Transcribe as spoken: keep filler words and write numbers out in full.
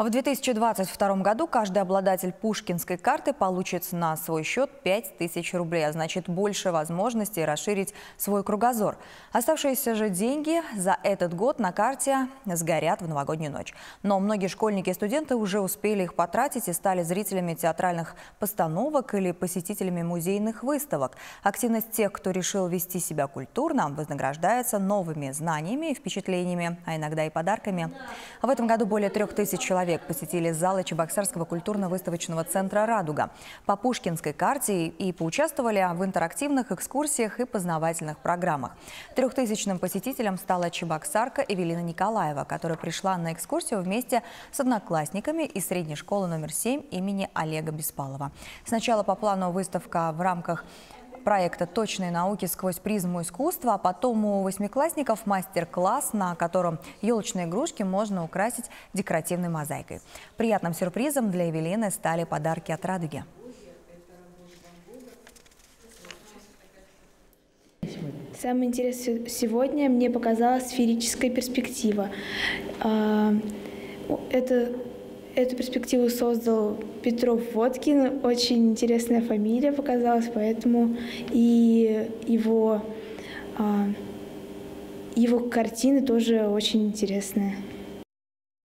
В две тысячи двадцать втором году каждый обладатель пушкинской карты получит на свой счет пять тысяч рублей, а значит больше возможностей расширить свой кругозор. Оставшиеся же деньги за этот год на карте сгорят в новогоднюю ночь. Но многие школьники и студенты уже успели их потратить и стали зрителями театральных постановок или посетителями музейных выставок. Активность тех, кто решил вести себя культурно, вознаграждается новыми знаниями и впечатлениями, а иногда и подарками. В этом году более трех тысяч человек посетили залы Чебоксарского культурно-выставочного центра «Радуга» по пушкинской карте и поучаствовали в интерактивных экскурсиях и познавательных программах. Трехтысячным посетителем стала чебоксарка Эвелина Николаева, которая пришла на экскурсию вместе с одноклассниками из средней школы номер семь имени Олега Беспалова. Сначала по плану выставка в рамках проекта «Точные науки сквозь призму искусства», а потом у восьмиклассников мастер-класс, на котором елочные игрушки можно украсить декоративной мозаикой. Приятным сюрпризом для Эвелины стали подарки от «Радуги». Самое интересное сегодня мне показалась сферическая перспектива. Это Эту перспективу создал Петров-Водкин. Очень интересная фамилия показалась, поэтому и его, его картины тоже очень интересные.